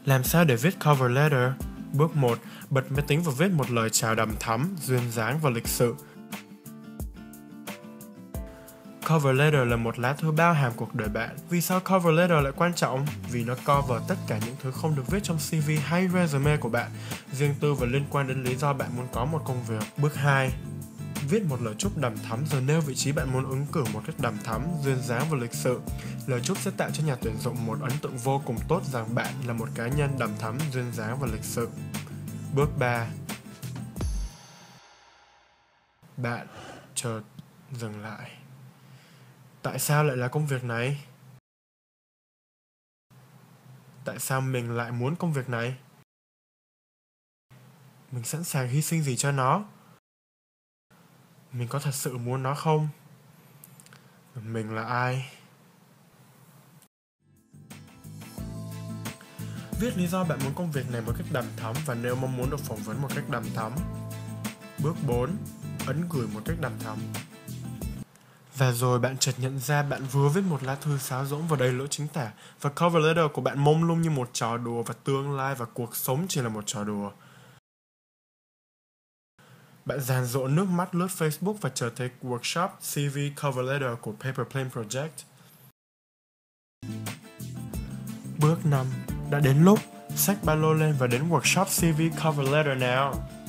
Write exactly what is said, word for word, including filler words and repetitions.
Làm sao để viết cover letter? Bước một. Bật máy tính và viết một lời chào đằm thắm, duyên dáng và lịch sự. Cover letter là một lá thư bao hàm cuộc đời bạn. Vì sao cover letter lại quan trọng? Vì nó cover tất cả những thứ không được viết trong xê vê hay resume của bạn, riêng tư và liên quan đến lý do bạn muốn có một công việc. Bước hai. Viết một lời chúc đằm thắm rồi nêu vị trí bạn muốn ứng cử một cách đằm thắm, duyên dáng và lịch sự. Lời chúc sẽ tạo cho nhà tuyển dụng một ấn tượng vô cùng tốt rằng bạn là một cá nhân đằm thắm, duyên dáng và lịch sự. Bước ba. Bạn chợt dừng lại. Tại sao lại là công việc này? Tại sao mình lại muốn công việc này? Mình sẵn sàng hy sinh gì cho nó? Mình có thật sự muốn nó không? Mình là ai? Viết lý do bạn muốn công việc này một cách đằm thắm và nêu mong muốn được phỏng vấn một cách đằm thắm. Bước bốn. Ấn gửi một cách đằm thắm. Và rồi bạn chợt nhận ra bạn vừa viết một lá thư sáo rỗng và đầy lỗi chính tả, và cover letter của bạn mông lung như một trò đùa, và tương lai và cuộc sống chỉ là một trò đùa. Bạn dàn dụa nước mắt lướt Facebook và chợt thấy workshop xê vê cover letter của PAPERPLANE Project. Bước năm. Đã đến lúc xách ba lô lên và đến workshop xê vê cover letter nào.